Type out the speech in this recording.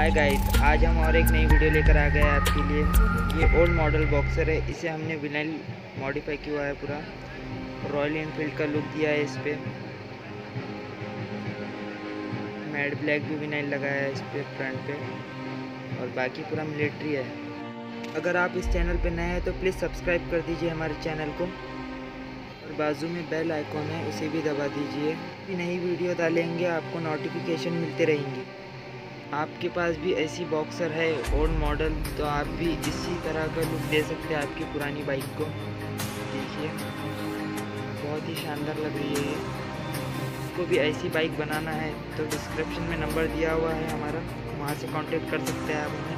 Hi guys, आज हम और एक नई वीडियो लेकर आ गए हैं आपके लिए। ये ओल्ड मॉडल बॉक्सर है। इसे हमने विनाइल मॉडिफाई किया है, पूरा रॉयल एनफील्ड का लुक दिया है इस पर। मैट ब्लैक भी विनाइल लगाया है इस पर फ्रंट पे, और बाकी पूरा मिलिट्री है। अगर आप इस चैनल पे नए हैं तो प्लीज़ सब्सक्राइब कर दीजिए हमारे चैनल को, और बाजू में बेल आइकॉन है उसे भी दबा दीजिए। नई वीडियो डालेंगे आपको नोटिफिकेशन मिलते रहेंगे। आपके पास भी ऐसी बॉक्सर है ओल्ड मॉडल, तो आप भी इसी तरह का लुक दे सकते हैं आपकी पुरानी बाइक को। देखिए बहुत ही शानदार लग रही है ये। आपको भी ऐसी बाइक बनाना है तो डिस्क्रिप्शन में नंबर दिया हुआ है हमारा, वहाँ से कांटेक्ट कर सकते हैं आप हमें।